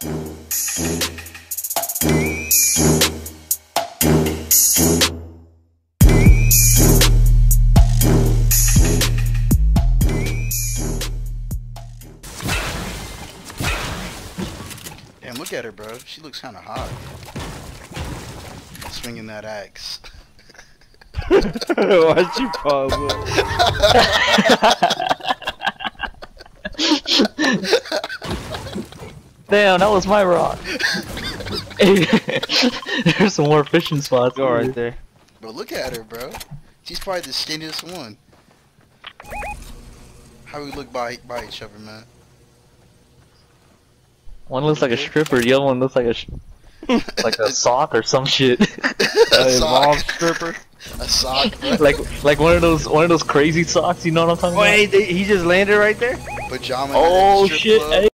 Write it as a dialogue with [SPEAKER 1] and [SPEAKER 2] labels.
[SPEAKER 1] Damn, look at her, bro. She looks kind of hot. Swinging that axe.
[SPEAKER 2] Why'd you pause
[SPEAKER 3] Damn, that was my rock. There's some more fishing spots.
[SPEAKER 2] Go right there.
[SPEAKER 1] But look at her, bro. She's probably the skinniest one. How we look by each other, man?
[SPEAKER 3] One looks like a stripper, the other one looks like like a sock or some shit.
[SPEAKER 1] A
[SPEAKER 2] Evolved
[SPEAKER 1] sock.
[SPEAKER 2] stripper.
[SPEAKER 1] A sock, bro.
[SPEAKER 3] like one of those crazy socks, you know what I'm talking about?
[SPEAKER 2] Wait, he just landed right there?
[SPEAKER 1] Pajama.
[SPEAKER 3] Oh
[SPEAKER 1] strip
[SPEAKER 3] shit!
[SPEAKER 1] club.
[SPEAKER 3] Hey.